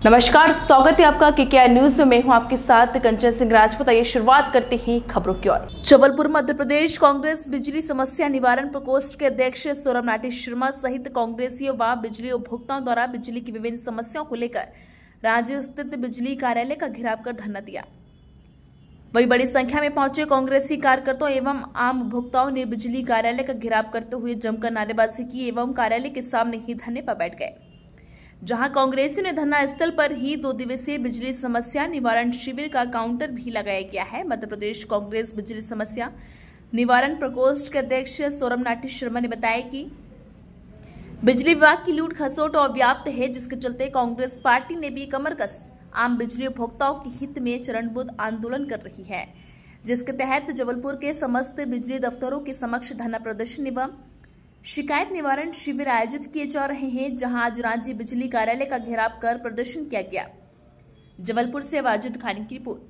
नमस्कार, स्वागत है आपका केकेआर न्यूज में। मैं हूं आपके साथ कंचन सिंह राजपूत। आइए शुरुआत करते हैं खबरों की ओर। जबलपुर मध्य प्रदेश कांग्रेस बिजली समस्या निवारण प्रकोष्ठ के अध्यक्ष सौरभ नाटी शर्मा सहित कांग्रेसियों व बिजली उपभोक्ताओं द्वारा बिजली की विभिन्न समस्याओं को लेकर राज्य स्थित बिजली कार्यालय का घेराव कर धरना दिया। वही बड़ी संख्या में पहुंचे कांग्रेसी कार्यकर्ताओं एवं आम उपभोक्ताओं ने बिजली कार्यालय का घेराव करते हुए जमकर नारेबाजी की एवं कार्यालय के सामने ही धरने पर बैठ गए, जहां कांग्रेसी ने धरना स्थल पर ही 2 दिवसीय बिजली समस्या निवारण शिविर का काउंटर भी लगाया गया है। मध्य प्रदेश कांग्रेस बिजली समस्या निवारण प्रकोष्ठ के अध्यक्ष सौरभ नाटी शर्मा ने बताया कि बिजली विभाग की लूट खसोट और व्याप्त है, जिसके चलते कांग्रेस पार्टी ने भी कमर कस आम बिजली उपभोक्ताओं के हित में चरणबद्ध आंदोलन कर रही है, जिसके तहत जबलपुर के समस्त बिजली दफ्तरों के समक्ष धरना प्रदर्शन एवं शिकायत निवारण शिविर आयोजित किए जा रहे हैं, जहां आज राज्य बिजली कार्यालय का घेराव कर प्रदर्शन किया गया। जबलपुर से वाजिद खानी की रिपोर्ट।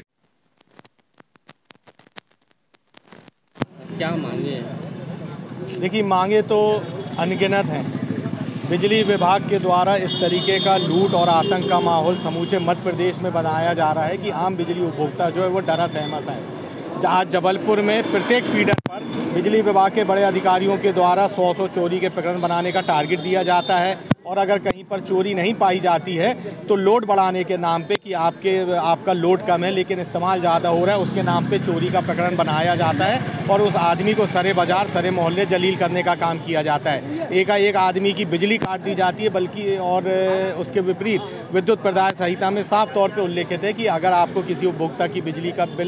क्या मांगे हैं? देखिए, मांगे तो अनगिनत हैं। बिजली विभाग के द्वारा इस तरीके का लूट और आतंक का माहौल समूचे मध्य प्रदेश में बनाया जा रहा है कि आम बिजली उपभोक्ता जो है वो डरा सहमा है। आज जबलपुर में प्रत्येक फीडर पर बिजली विभाग के बड़े अधिकारियों के द्वारा 100 चोरी के प्रकरण बनाने का टारगेट दिया जाता है, और अगर कहीं पर चोरी नहीं पाई जाती है तो लोड बढ़ाने के नाम पे कि आपका लोड कम है लेकिन इस्तेमाल ज़्यादा हो रहा है, उसके नाम पे चोरी का प्रकरण बनाया जाता है और उस आदमी को सरे बाजार सरे मोहल्ले जलील करने का काम किया जाता है। एक आदमी की बिजली काट दी जाती है, बल्कि और उसके विपरीत विद्युत प्रदाय संहिता में साफ तौर पर उल्लेखित है कि अगर आपको किसी उपभोक्ता की बिजली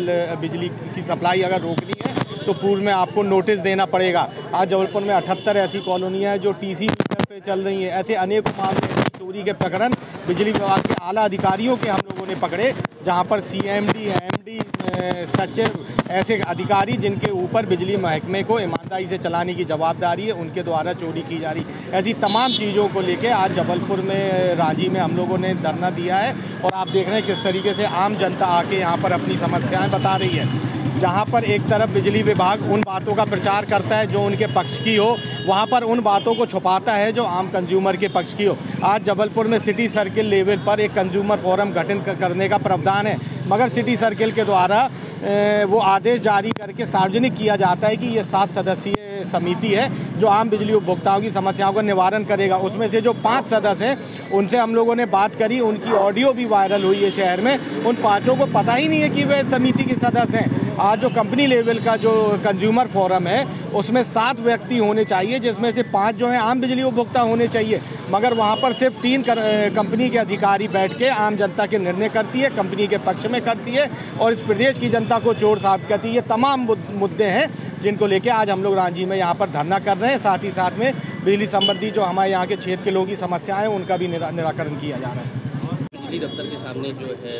की सप्लाई अगर रोकनी है तो पूर्व में आपको नोटिस देना पड़ेगा। आज जबलपुर में 78 ऐसी कॉलोनियाँ हैं जो टीसी मीटर पे चल रही हैं। ऐसे अनेक मामले चोरी के प्रकरण बिजली विभाग के आला अधिकारियों के हम लोगों ने पकड़े, जहां पर सीएमडी, एमडी, सचिव ऐसे अधिकारी जिनके ऊपर बिजली महकमे को ईमानदारी से चलाने की जवाबदारी है, उनके द्वारा चोरी की जा रही। ऐसी तमाम चीज़ों को लेकर आज जबलपुर में रांची में हम लोगों ने धरना दिया है, और आप देख रहे हैं किस तरीके से आम जनता आके यहाँ पर अपनी समस्याएँ बता रही है। जहाँ पर एक तरफ बिजली विभाग उन बातों का प्रचार करता है जो उनके पक्ष की हो, वहाँ पर उन बातों को छुपाता है जो आम कंज्यूमर के पक्ष की हो। आज जबलपुर में सिटी सर्किल लेवल पर एक कंज्यूमर फोरम गठन करने का प्रावधान है, मगर सिटी सर्किल के द्वारा वो आदेश जारी करके सार्वजनिक किया जाता है कि ये 7 सदस्यीय समिति है जो आम बिजली उपभोक्ताओं की समस्याओं का निवारण करेगा। उसमें से जो 5 सदस्य हैं उनसे हम लोगों ने बात करी, उनकी ऑडियो भी वायरल हुई है शहर में। उन 5 को पता ही नहीं है कि वे समिति के सदस्य हैं। आज जो कंपनी लेवल का जो कंज्यूमर फोरम है उसमें 7 व्यक्ति होने चाहिए, जिसमें से 5 जो हैं आम बिजली उपभोक्ता होने चाहिए, मगर वहाँ पर सिर्फ 3 कंपनी के अधिकारी बैठ के आम जनता के निर्णय करती है, कंपनी के पक्ष में करती है और इस प्रदेश की जनता को चोर साबित करती है। ये तमाम मुद्दे हैं जिनको लेके आज हम लोग रांची में यहाँ पर धरना कर रहे हैं। साथ ही साथ में बिजली संबंधी जो हमारे यहाँ के क्षेत्र के लोगों की समस्याएं हैं उनका भी निराकरण किया जा रहा है। बिजली दफ्तर के सामने जो है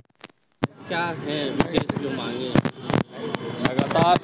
क्या है विशेष जो मांगे? लगातार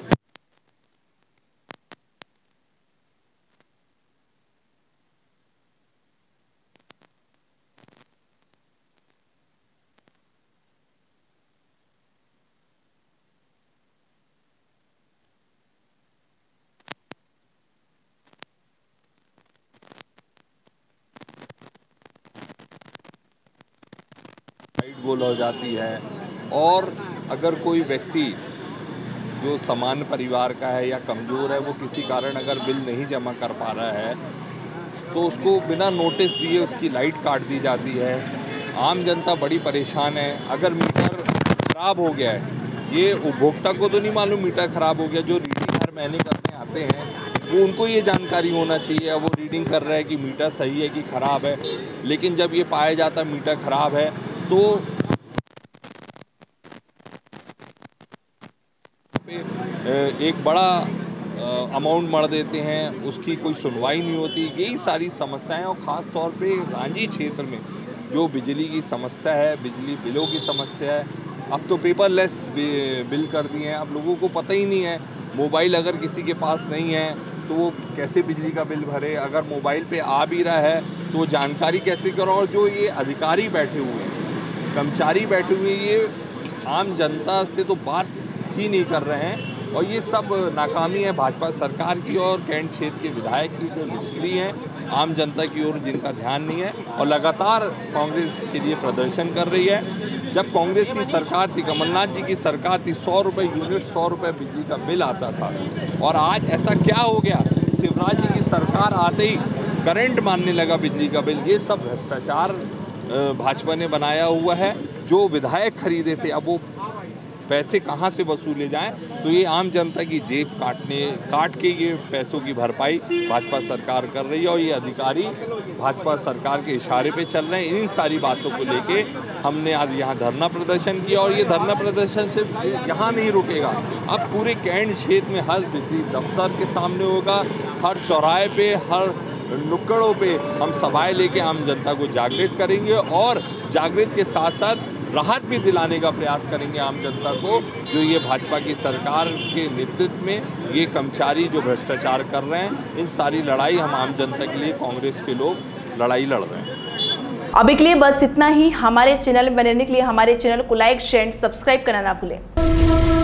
गोल हो जाती है, और अगर कोई व्यक्ति जो सामान्य परिवार का है या कमज़ोर है, वो किसी कारण अगर बिल नहीं जमा कर पा रहा है तो उसको बिना नोटिस दिए उसकी लाइट काट दी जाती है। आम जनता बड़ी परेशान है। अगर मीटर ख़राब हो गया है, ये उपभोक्ता को तो नहीं मालूम मीटर ख़राब हो गया, जो रीडिंग हर महीने करने आते हैं वो उनको ये जानकारी होना चाहिए। वो रीडिंग कर रहे हैं कि मीटर सही है कि ख़राब है, लेकिन जब ये पाया जाता मीटर ख़राब है तो एक बड़ा अमाउंट मर देते हैं, उसकी कोई सुनवाई नहीं होती। यही सारी समस्याएं, और ख़ास तौर पे रांची क्षेत्र में जो बिजली की समस्या है, बिजली बिलों की समस्या है। अब तो पेपरलेस बिल कर दिए हैं, अब लोगों को पता ही नहीं है। मोबाइल अगर किसी के पास नहीं है तो वो कैसे बिजली का बिल भरे, अगर मोबाइल पे आ भी रहा है तो जानकारी कैसे करो। और जो ये अधिकारी बैठे हुए हैं, कर्मचारी बैठे हुए हैं, ये आम जनता से तो बात ही नहीं कर रहे हैं, और ये सब नाकामी है भाजपा सरकार की और कैंट क्षेत्र के विधायक की जो निष्क्रिय हैं। आम जनता की ओर जिनका ध्यान नहीं है और लगातार कांग्रेस के लिए प्रदर्शन कर रही है। जब कांग्रेस की सरकार थी, कमलनाथ जी की सरकार थी, 100 रुपये यूनिट 100 रुपये बिजली का बिल आता था, और आज ऐसा क्या हो गया, शिवराज जी की सरकार आते ही करंट मानने लगा बिजली का बिल। ये सब भ्रष्टाचार भाजपा ने बनाया हुआ है। जो विधायक खरीदे थे, अब वो पैसे कहाँ से वसूले जाएं, तो ये आम जनता की जेब काट के ये पैसों की भरपाई भाजपा सरकार कर रही है, और ये अधिकारी भाजपा सरकार के इशारे पे चल रहे हैं। इन सारी बातों को लेके हमने आज यहाँ धरना प्रदर्शन किया, और ये धरना प्रदर्शन सिर्फ यहाँ नहीं रुकेगा, अब पूरे कैंट क्षेत्र में हर बिजली दफ्तर के सामने होगा, हर चौराहे पे, हर नुक्कड़ों पे हम सभाएं लेके आम जनता को जागृत करेंगे, और जागृत के साथ साथ राहत भी दिलाने का प्रयास करेंगे आम जनता को, जो ये भाजपा की सरकार के नेतृत्व में ये कर्मचारी जो भ्रष्टाचार कर रहे हैं। इन सारी लड़ाई हम आम जनता के लिए, कांग्रेस के लोग लड़ाई लड़ रहे हैं। अभी के लिए बस इतना ही। हमारे चैनल में बने रहने के लिए हमारे चैनल को लाइक, शेयर, सब्सक्राइब करना ना भूलें।